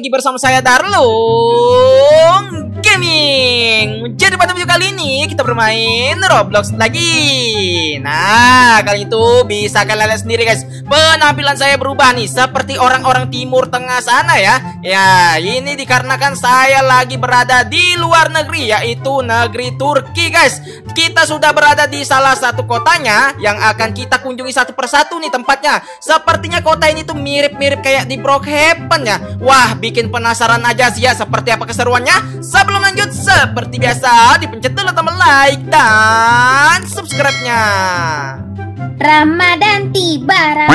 lagi bersama saya Darlung Gaming. Jadi pada video kali ini kita bermain Roblox lagi. Nah, kali itu bisa kalian lihat sendiri guys, penampilan saya berubah nih seperti orang-orang timur tengah sana ya. Ya, ini dikarenakan saya lagi berada di luar negeri, yaitu negeri Turki guys. Kita sudah berada di salah satu kotanya yang akan kita kunjungi satu persatu nih tempatnya. Sepertinya kota ini tuh mirip-mirip kayak di Brookhaven ya. Wah, bikin penasaran aja sih ya seperti apa keseruannya. Sebelum lanjut, seperti biasa dipencet dulu tombol like dan subscribe-nya. Ramadan tiba,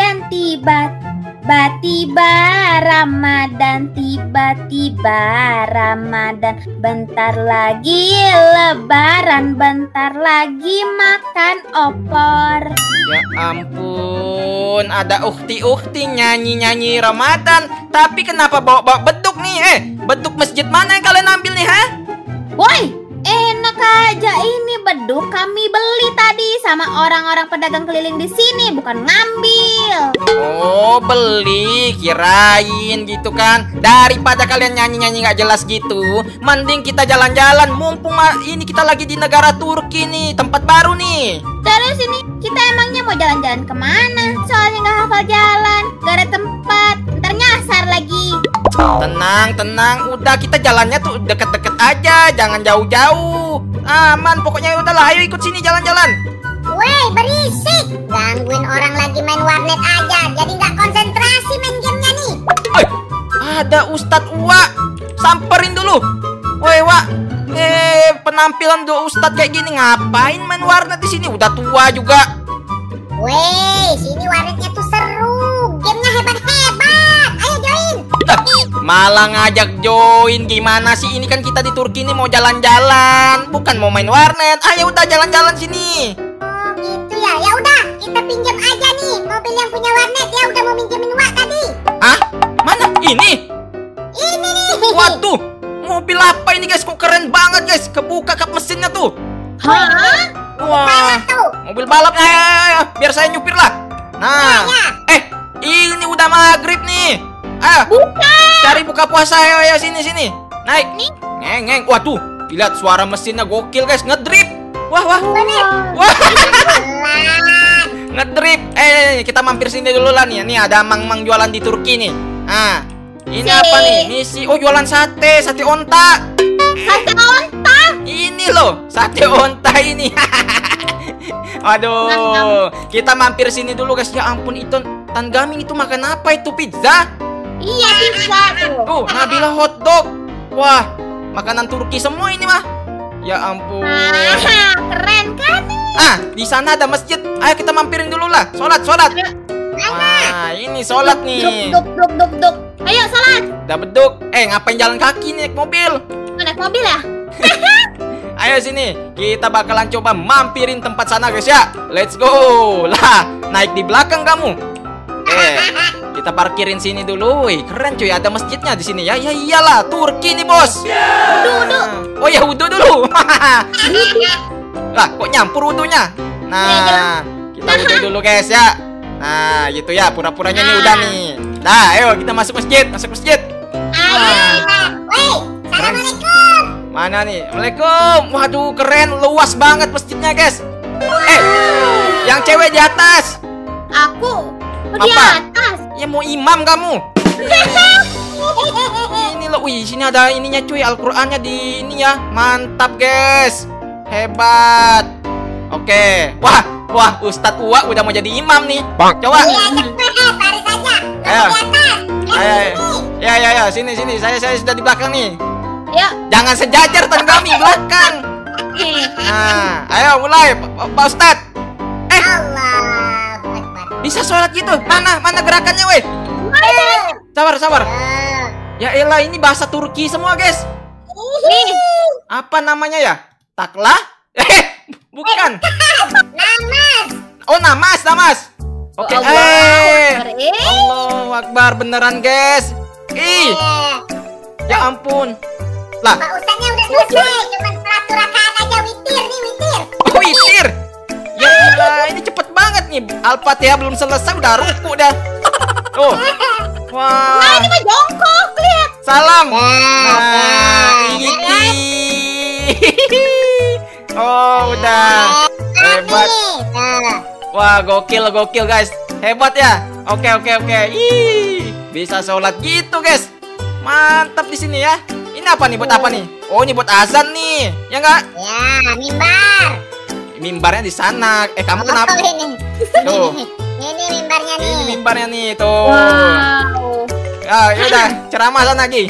tiba Ramadan, tiba Ramadan. Bentar lagi lebaran, bentar lagi makan opor. Ya ampun, ada ukti-ukti nyanyi-nyanyi Ramadan. Tapi kenapa bawa-bawa beduk nih? Beduk masjid mana yang kalian ambil nih, ha? Woi, enak aja, ini beduk kami beli tadi sama orang-orang pedagang keliling di sini, bukan ngambil. Oh, beli, kirain gitu kan. Daripada kalian nyanyi-nyanyi nggak jelas gitu, mending kita jalan-jalan. Mumpung ini kita lagi di negara Turki nih, tempat baru nih. Terus ini kita emangnya mau jalan-jalan kemana? Soalnya nggak hafal jalan, gak ada tempat, ntar nyasar lagi. Tenang, udah kita jalannya tuh deket-deket aja, jangan jauh-jauh. Aman, pokoknya udahlah, ayo ikut sini jalan-jalan. Weh, berisik, gangguin orang lagi main warnet aja, jadi nggak konsentrasi main gamenya nih. Ada Ustadz Uwa, samperin dulu. Woi, Wak, penampilan do Ustadz kayak gini ngapain main warnet di sini? Udah tua juga. Weh, sini warnetnya tuh seru, gamenya hebat-hebat. Ayo join. Malah ngajak join, gimana sih? Ini kan kita di Turki nih mau jalan-jalan, bukan mau main warnet. Ayo udah jalan-jalan sini. Oh gitu ya, ya udah kita pinjam aja nih mobil yang punya warnet ya, udah mau minjemin Wak tadi. Ah, mana? Ini nih. Waduh, mobil apa ini guys? Kok keren banget guys? Kebuka kap mesinnya tuh. Hah? Wah, mobil balap. Ayo, biar saya nyupir lah. Nah, ini udah maghrib nih. Cari buka puasa, ayo sini. Naik. Ngeng. Waduh, lihat suara mesinnya gokil guys, ngedrip. Wah. Ngedrip. Kita mampir sini dulu lah nih. Nih ada mang-mang jualan di Turki nih. Ini apa nih? Misi. Oh, jualan sate onta. Sate onta? Ini loh, sate onta ini. Waduh, kita mampir sini dulu guys. Ya ampun, itu Tanggamin itu makan apa itu? Pizza? Iya, pizza tuh. Nabila hotdog. Wah, makanan Turki semua ini mah. Ya ampun. Keren kan? Di sana ada masjid. Ayo kita mampirin dulu lah. Sholat. Wah, ini sholat nih. Duk. Ayo sholat. Udah beduk. Ngapain jalan kaki nih, naik mobil? Naik mobil ya? Ayo sini, kita bakalan coba mampirin tempat sana guys ya. Let's go. Lah, naik di belakang kamu. Kita parkirin sini dulu. Keren cuy, ada masjidnya di sini ya. Ya iyalah, Turki nih bos. Wudu. Oh ya, wudu dulu. Lah, kok nyampur wudunya? Nah, kita wudu dulu guys ya. Nah, gitu ya, pura-puranya nih udah nih. Nah, ayo kita masuk masjid. Weh, assalamualaikum. Mana nih? Waalaikumsalam. Waduh, keren, luas banget masjidnya guys. Yang cewek di atas. Aku Apa? di atas. Ya mau imam kamu. Ini loh, wih, sini ada ininya cuy, Al-Qur'annya di ini ya. Mantap guys. Hebat. Oke. Wah, Ustadz Uwa udah mau jadi imam nih. Coba. Baris aja. Ayo. Ya, sini. Saya sudah di belakang nih. Ya. Jangan sejajar Tanggami belakang. Nah, ayo mulai Pak Ustadz. Allahu Akbar. Bisa sholat gitu? Mana gerakannya, weh? Sabar. Ya elah, ini bahasa Turki semua, guys. Apa namanya ya? Taklah? Bukan. Namas. Oh, namas. Oke. Allahu Akbar, beneran, guys. Ya ampun. Lah, Pak Ustadznya udah selesai, cuma 100 rakaat aja, witir. oh, witir. Ya elah, ini cepet banget nih. Al-Fatihah belum selesai udah ruku dah. Oh. Wah. Nah, ini mah jongkok, lihat. Salam. Nah, Ini. Oh, udah. Hebat. Wah, gokil guys. Hebat ya. Oke. Ih, bisa sholat gitu, guys. Mantap di sini ya. Ini apa nih? Buat apa nih? Oh, ini buat azan nih. Ya enggak? Ya, mimbar. Mimbarnya di sana. Kamu kenapa? Ini. Tuh. Ini mimbarnya nih. Ini mimbarnya nih, tuh. Wow. Ya udah, ceramah sana lagi.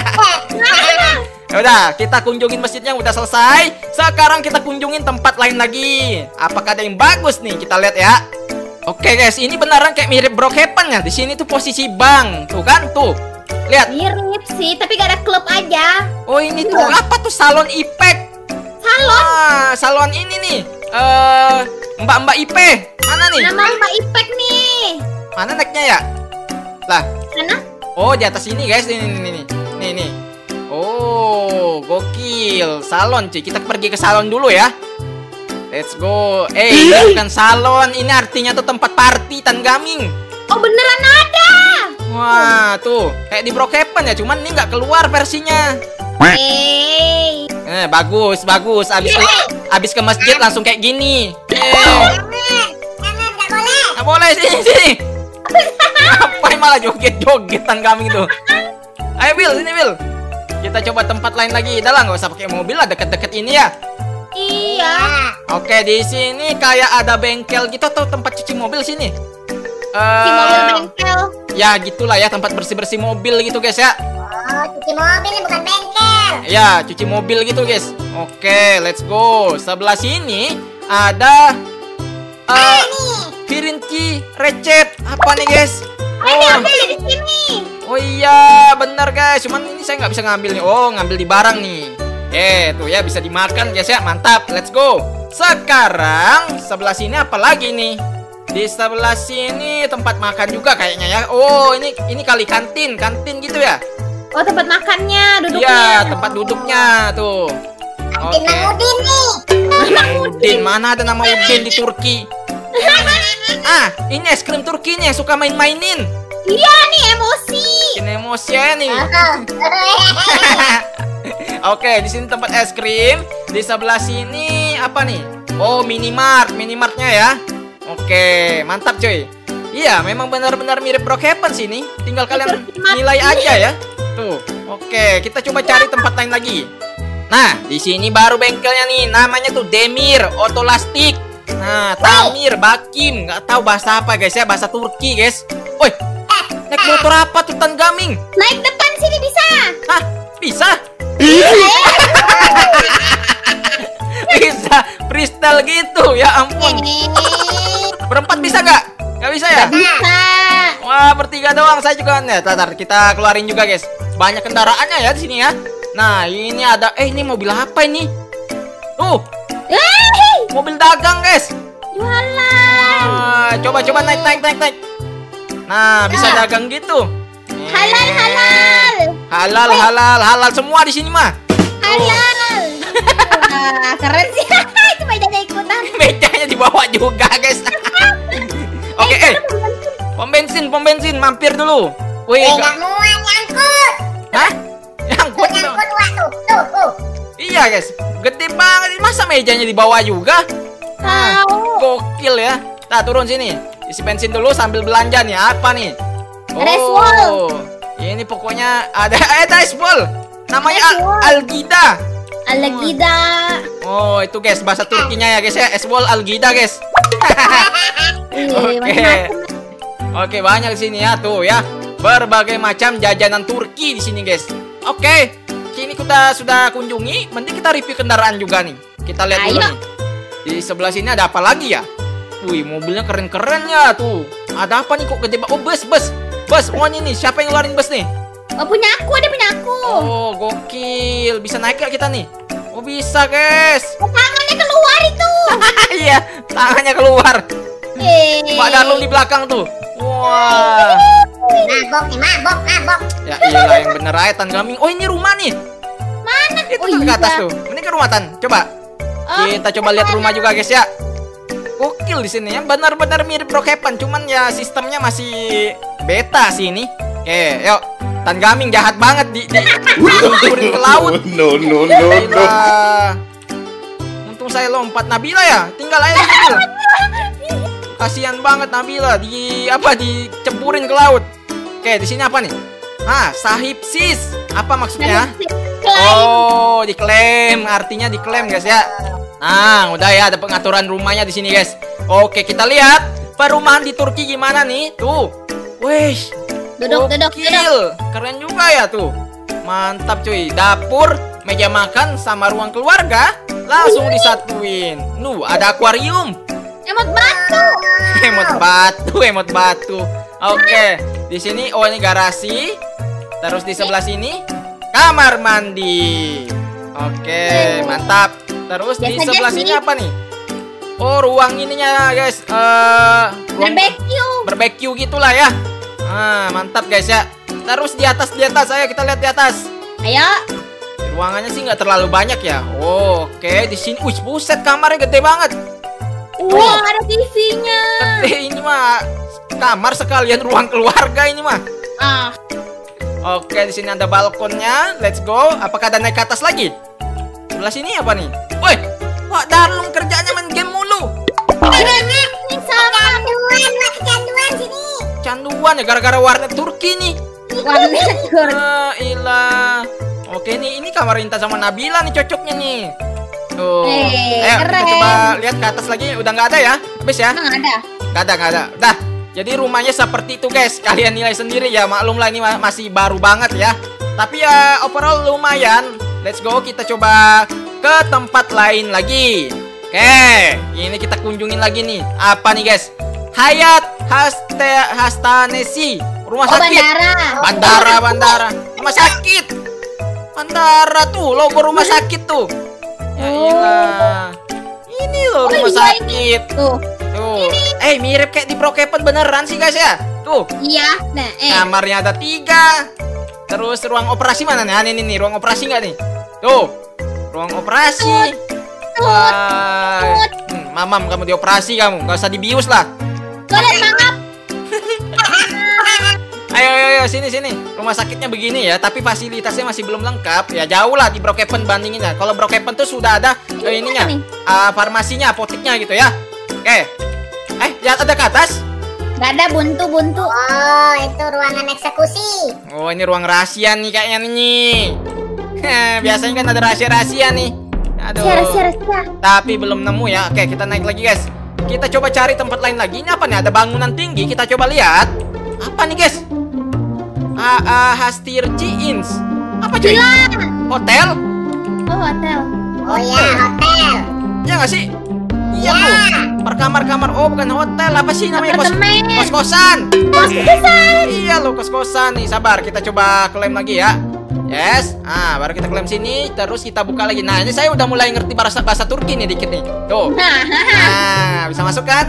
Ya udah, kita kunjungin masjidnya udah selesai. Sekarang kita kunjungin tempat lain lagi. Apakah ada yang bagus nih? Kita lihat ya. Oke guys, ini beneran kayak mirip Brookhaven ya. Di sini tuh posisi bank, tuh kan, tuh. Lihat. Mirip sih, tapi gak ada klub aja. Oh ini tuh apa tuh salon Ipek? Salon. Salon ini nih. Mbak IP. Mana nih? Nama Mbak Ipek nih. Mana naiknya ya? Lah. Mana? Oh di atas ini guys, nih. Oh gokil, salon cuy. Kita pergi ke salon dulu ya. Let's go. Ini bukan salon, ini artinya tuh tempat party Tan Gaming. Oh beneran ada. Wah tuh kayak di Brookhaven ya, cuman ini nggak keluar versinya. Bagus. Abis ke masjid langsung kayak gini. Jangan, nggak boleh. Nggak boleh, sini. Ngapain malah joget-jogetan kami tuh. Ayo Will, sini Will. Kita coba tempat lain lagi. Udah lah, nggak usah pakai mobil lah, deket-deket ini ya. Iya. Oke, di sini kayak ada bengkel gitu atau tempat cuci mobil sini. Cuci mobil bengkel. Ya gitulah ya, tempat bersih-bersih mobil gitu guys ya. Oh, cuci mobil bukan bengkel. Ya, cuci mobil gitu guys. Oke, let's go. Sebelah sini ada Pirinci Recep. Apa nih guys? Ada di sini. Oh iya, bener guys. Cuman ini saya nggak bisa ngambil nih. Oh, ngambil di barang nih. Tuh ya, bisa dimakan guys ya. Mantap, let's go. Sekarang sebelah sini apa lagi nih? Di sebelah sini tempat makan juga kayaknya ya. Oh, ini kali kantin gitu ya. Oh, tempat makannya, duduknya. Iya, tempat duduknya tuh. Kantin Mang Udin nih. Mang Udin, mana ada nama Udin di Turki? Ini es krim Turki nih yang suka main-mainin. Iya nih, emosi. Ini emosi ya nih. Oke, di sini tempat es krim. Di sebelah sini apa nih? Oh, minimartnya ya. Oke, mantap cuy. Iya, memang benar-benar mirip Brookhaven sini. Tinggal kalian nilai aja ya. Tuh. Oke, kita coba cari tempat lain lagi. Nah, di sini baru bengkelnya nih. Namanya tuh Demir Otolastik. Nah, Tamir Bakim. Nggak tahu bahasa apa guys ya, bahasa Turki guys. Woi, naik motor apa tuh Tan Gaming? Naik depan sini bisa. Hah, bisa? Bisa freestyle gitu, ya ampun. Berempat bisa nggak? Nggak bisa ya? Bisa. Wah, bertiga doang. Saya juga nih. Tar, kita keluarin juga guys. Banyak kendaraannya ya di sini ya. Nah, ini ada. Ini mobil apa ini? Mobil dagang guys. Jualan. Wah, coba naik. Nah, bisa dagang gitu. Halal semua di sini mah. Halal. Wah, keren sih. Itu mejanya ikutan. Mejanya dibawa juga guys. Oke, pom bensin mampir dulu. Wih, nggak muat nyangkut. hah? Nyangkut Tuh. Iya guys, gede banget. Masa mejanya dibawa juga? Tahu. Gokil ya. Nah, turun sini. Isi bensin dulu sambil belanja nih. Apa nih? Ada es ball. Ini pokoknya ada es ball. Namanya es ball. Algida. Algida. Oh, itu guys bahasa Turkinya ya guys ya. Es ball Algida guys. Oke, banyak di sini ya tuh ya. Berbagai macam jajanan Turki di sini guys. Oke. Sini kita sudah kunjungi. Mending kita review kendaraan juga nih. Kita lihat dulu nih. Di sebelah sini ada apa lagi ya? Wih, mobilnya keren-keren ya tuh. Ada apa nih kok gede banget? Oh, bus. Oh, ini nih. Siapa yang ngeluarin bus nih? Oh, punya aku. Oh, gokil. Bisa naik gak kita nih? Oh, bisa guys. Tangannya keluar itu. Iya, tangannya keluar. Pak Darlung di belakang tuh. Wah. Mabok. Ya iyalah, yang bener aja Tan Gaming. Oh, ini rumah nih. Mana? Itu tuh ke atas tuh. Ini ke rumah Tan. Coba. Kita coba lihat rumah juga guys ya. Gokil di sini ya. Benar-benar mirip Brookhaven, cuman ya sistemnya masih beta sih ini. Oke, yuk. Tan Gaming jahat banget dihancurin ke laut. No. Gila. Untung saya lompat. Nabila ya, tinggal aja Nabila. Kasihan banget Nabila diceburin ke laut. Oke, di sini apa nih? Sahib sis. Apa maksudnya? Oh, diklaim. Artinya diklaim guys ya. Nah, udah ya, ada pengaturan rumahnya di sini guys. Oke, kita lihat perumahan di Turki gimana nih? Tuh. Wih. Duduk. Keren juga ya tuh. Mantap cuy. Dapur, meja makan sama ruang keluarga langsung disatuin. Ada akuarium. Emot batu. Emot batu. Oke. Di sini ini garasi. Terus di sebelah sini kamar mandi. Oke, mantap. Terus di sebelah sini apa nih? Oh, ruang ininya guys. Ruang barbecue gitulah ya. Mantap guys ya. Terus di atas, ayo kita lihat di atas. Ayo. Ruangannya sih nggak terlalu banyak ya. Oke, di sini, buset, kamarnya gede banget. Wah, ada TV-nya. Gede ini mah. Kamar sekalian ruang keluarga ini mah. Oke, di sini ada balkonnya. Let's go. Apakah ada naik ke atas lagi? Sebelah sini apa nih? Woi, Pak Darlung kerjanya main game mulu. Ini sama. Kecanduan sini. Canduan ya gara-gara warnet Turki nih. Warnet Turki. Ilah. Oke nih, ini kamar Intan sama Nabila nih cocoknya nih. Tuh. Ayo kita coba lihat ke atas lagi. Udah nggak ada ya? Habis ya? Nggak ada. Dah. Jadi rumahnya seperti itu guys. Kalian nilai sendiri ya. Maklum lah ini masih baru banget ya. Tapi ya overall lumayan. Let's go, kita coba ke tempat lain lagi. Oke, ini kita kunjungin lagi nih. Apa nih guys? Hayat Hastanesi. Rumah sakit. Bandara. Rumah sakit. Bandara tuh, logo rumah sakit tuh. Ya iyalah. Ini loh rumah sakit. Tuh. Mirip kayak di Brokepen beneran sih guys ya. Tuh. Iya. Kamarnya ada 3. Terus ruang operasi mana nih? Ini nih, ruang operasi nggak nih? Tuh. Ruang operasi. Mamam, kamu dioperasi kamu. Nggak usah dibius lah. Ayo, sini. Rumah sakitnya begini ya, tapi fasilitasnya masih belum lengkap. Ya jauh lah di Brokepen bandinginnya. Kalau Brokepen tuh sudah ada ininya, farmasinya, apoteknya gitu ya. Oke. Lihat ada ke atas. Gak ada, buntu. Oh, itu ruangan eksekusi. Oh, ini ruang rahasia nih kayaknya nih. Biasanya kan ada rahasia-rahasia nih. Aduh. Rahasia. Tapi belum nemu ya. Oke, kita naik lagi guys. Kita coba cari tempat lain lagi. Ini apa nih? Ada bangunan tinggi. Kita coba lihat. Apa nih guys? Hastirci Inns. Apa cuy? Hotel? Oh, hotel. Oh ya, hotel. Ya nggak sih? Iya tuh. Perkamar-kamar. Oh, bukan hotel. Apa sih namanya? Kos-kosan. Iya loh, kos-kosan nih. Sabar, kita coba klaim lagi ya. Yes. Baru kita klaim sini. Terus kita buka lagi. Nah, ini saya udah mulai ngerti bahasa Turki nih dikit nih. Tuh. Bisa masuk kan?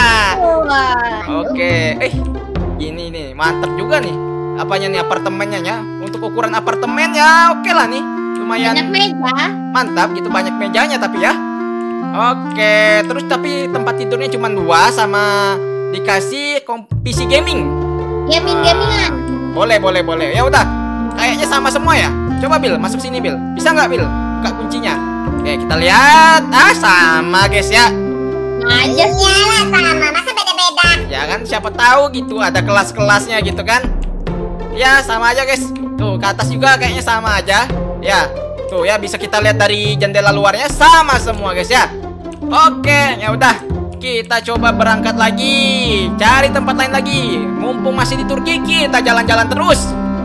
Oke. Ini nih, mantap juga nih. Apanya nih, apartemennya ya? Untuk ukuran apartemen ya oke lah nih. Lumayan. Banyak meja. Mantap gitu, banyak mejanya tapi ya. Oke, terus tapi tempat tidurnya cuma 2 sama dikasih PC gaming. Gamingan. Boleh. Ya udah. Kayaknya sama semua ya. Coba Bil, masuk sini Bil. Bisa nggak Bil? Buka kuncinya. Oke, kita lihat. Sama guys ya. Aja sih. Iyalah sama, masa beda-beda? Ya kan, siapa tahu gitu ada kelas-kelasnya gitu kan. Ya, sama aja guys. Tuh, ke atas juga kayaknya sama aja. Ya. Tuh ya, bisa kita lihat dari jendela luarnya sama semua guys ya. Oke, ya udah. Kita coba berangkat lagi. Cari tempat lain lagi. Mumpung masih di Turki, kita jalan-jalan terus.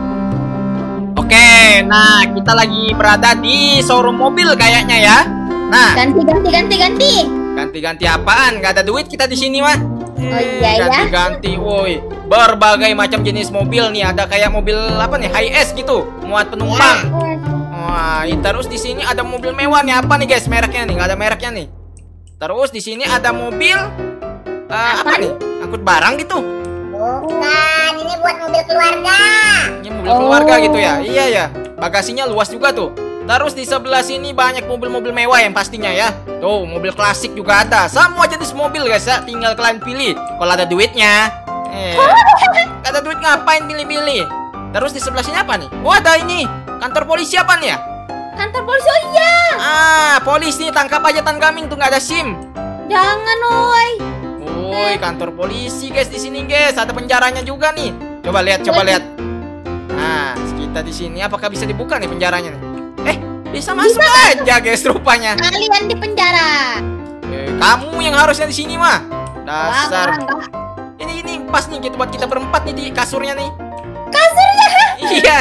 Oke, nah kita lagi berada di showroom mobil kayaknya ya. Nah, ganti apaan? Gak ada duit kita di sini mah. Oh iya ya. Ganti, woi. Berbagai macam jenis mobil nih. Ada kayak mobil apa nih? Hi-S gitu, muat penumpang. Wah, terus di sini ada mobil mewah nih. Apa nih guys mereknya nih? Nggak ada mereknya nih. Terus di sini ada mobil apa nih? Angkut barang gitu. Bukan, ini buat mobil keluarga. Ini mobil keluarga gitu ya. Iya ya. Bagasinya luas juga tuh. Terus di sebelah sini banyak mobil-mobil mewah yang pastinya ya. Tuh, mobil klasik juga ada. Semua jenis mobil guys ya. Tinggal kalian pilih. Kalau ada duitnya. Ada duit ngapain pilih-pilih? Terus di sebelah sini apa nih? Oh, ada ini. Kantor polisi apa nih ya? Kantor polisi, oh iya. Polisi, tangkap aja Tan Gaming tuh, nggak ada SIM. Jangan, woi. Woi, kantor polisi guys di sini guys. Ada penjaranya juga nih. Coba lihat, coba lihat. Nah, kita di sini apakah bisa dibuka nih penjaranya nih? Bisa masuk aja guys rupanya. Kalian di penjara. Kamu yang harusnya di sini mah. Dasar. Enggak. Ini pas nih gitu buat kita berempat nih di kasurnya nih. Kasurnya. Iya.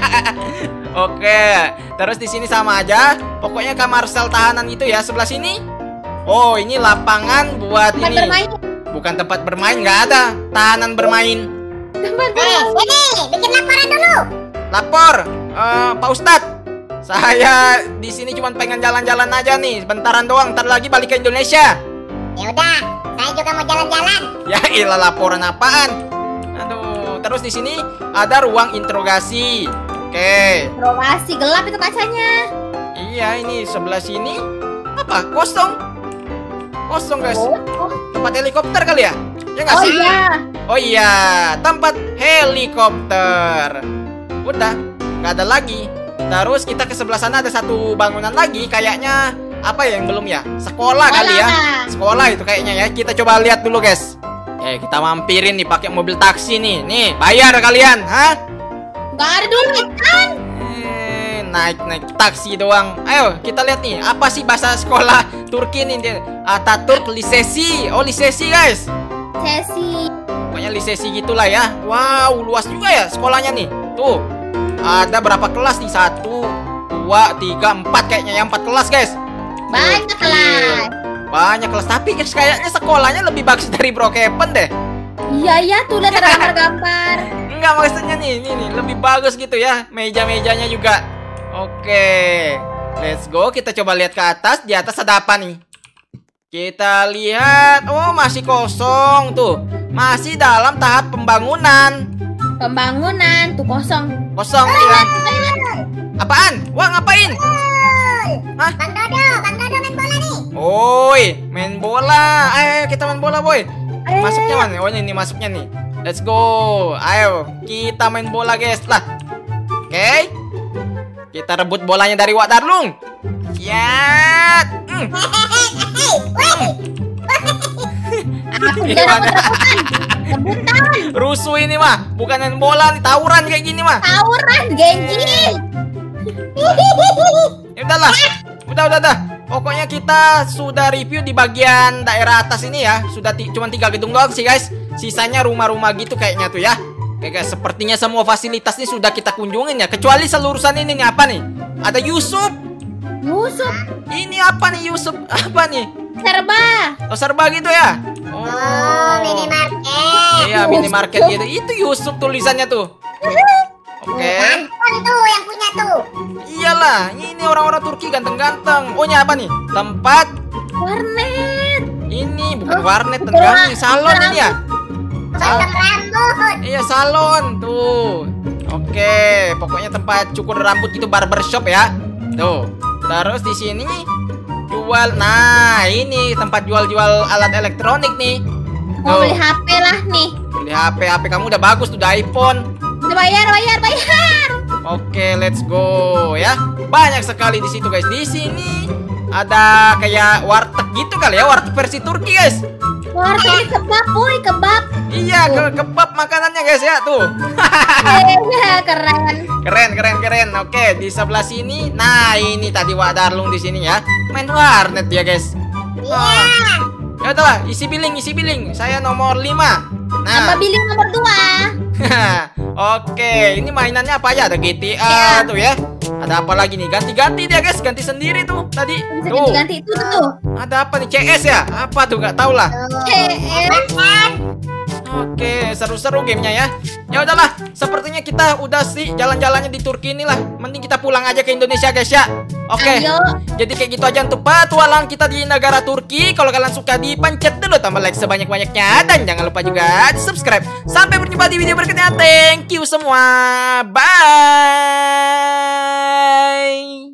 Oke, terus di sini sama aja. Pokoknya kamar sel tahanan itu ya sebelah sini. Oh, ini lapangan buat Tempat ini. bermain. Bukan tempat bermain, nggak ada. Tahanan bermain. Tempat bermain. Sini, bikin laporan dulu. Lapor, Pak Ustadz. Saya di sini cuma pengen jalan-jalan aja nih, bentaran doang. Ntar lagi balik ke Indonesia. Ya udah, saya juga mau jalan-jalan. Ya ilah, laporan apaan? Aduh, terus di sini ada ruang interogasi. Oke. Interogasi, gelap itu kacanya. Iya, ini sebelah sini apa? Kosong. Kosong guys. Tempat helikopter kali ya? Ya nggak Oh sih? iya. Oh iya, tempat helikopter. Udah, nggak ada lagi. Terus kita ke sebelah sana ada satu bangunan lagi. Kayaknya apa ya yang belum ya? Sekolah kali ya? Sekolah itu kayaknya ya. Kita coba lihat dulu guys. Kita mampirin nih pakai mobil taksi nih. Nih, bayar kalian, hah? Gak ada duit kan? Naik taksi doang. Ayo kita lihat nih. Apa sih bahasa sekolah Turki nih? Ataturk Lisesi. Oh, Lisesi guys. Sesi. Pokoknya Lisesi gitulah ya. Wow, luas juga ya sekolahnya nih. Tuh, ada berapa kelas nih? 1, 2, 3, 4 kayaknya ya. 4 kelas guys. Banyak kelas. Banyak kelas. Tapi guys kayaknya sekolahnya lebih bagus dari Brookhaven deh. Iya tuh lihat ada gambar-gambar. Enggak, maksudnya nih lebih bagus gitu ya. Meja-mejanya juga. Oke, let's go. Kita coba lihat ke atas. Di atas ada apa nih? Kita lihat. Oh, masih kosong tuh. Masih dalam tahap pembangunan. Pembangunan tuh kosong. Kosong ya. Apaan? Wah, ngapain? Hah? Bang Dodo main bola nih. Oi, main bola. Ayo kita main bola, boy. Ayo. Masuknya mana? Oh, ini masuknya nih. Let's go. Ayo, kita main bola, guys. Lah. Oke. Kita rebut bolanya dari Wak Darlung. Ya. Aku tidak dapat rebutan. Rusuh ini mah, bukan main bola nih, tawuran kayak gini mah. Tawuran, Genji. Ya udahlah. Udah. Pokoknya kita sudah review di bagian daerah atas ini ya. Sudah cuma 3 gedung doang sih, guys. Sisanya rumah-rumah gitu kayaknya tuh ya. Oke guys, sepertinya semua fasilitas ini sudah kita kunjungin ya. Kecuali selurusan ini nih, apa nih? Ada Yusuf. Yusuf. Ini apa nih Yusuf? Apa nih? Serba. Oh, serba gitu ya? Oh, minimarket. Iya, minimarket gitu. Itu Yusuf tulisannya tuh. Oke. Ganteng tuh yang punya tuh. Iyalah, ini orang-orang Turki ganteng-ganteng. Oh, ini apa nih? Tempat Warnet. ini bukan warnet, tenggang salon ini ya. Potong rambut. Iya, salon tuh. Oke, pokoknya tempat cukur rambut gitu, barbershop ya. Tuh. Terus di sini jual. Nah, ini tempat jual-jual alat elektronik nih. Mau beli HP lah nih. Beli HP kamu udah bagus tuh, udah iPhone. Udah bayar. Oke, let's go ya. Banyak sekali di situ guys. Di sini ada kayak warteg gitu kali ya, warteg versi Turki guys. Warteg kebab, boy, kebab. Iya, kebab makanannya guys ya tuh. Iya, keren. Keren. Oke, di sebelah sini. Nah, ini tadi Wak Darlung di sini ya. Main warnet dia guys. Iya. Ya udahlah, isi billing. Saya nomor 5. Nah. Apa billing nomor 2? Oke, ini mainannya apa aja? Ada GTA tuh ya. Ada apa lagi nih? Ganti-ganti dia guys, ganti sendiri tuh tadi. Bisa Tuh. ganti itu tuh. Ada apa nih? CS ya? Apa tuh? Gak tau lah. Oke, seru-seru gamenya ya. Ya udahlah, sepertinya kita udah sih jalan-jalannya di Turki inilah. Mending kita pulang aja ke Indonesia guys ya. Oke. Ayo. Jadi kayak gitu aja untuk petualangan kita di negara Turki. Kalau kalian suka, dipencet dulu tombol like sebanyak-banyaknya dan jangan lupa juga di subscribe. Sampai berjumpa di video berikutnya. Thank you semua. Bye.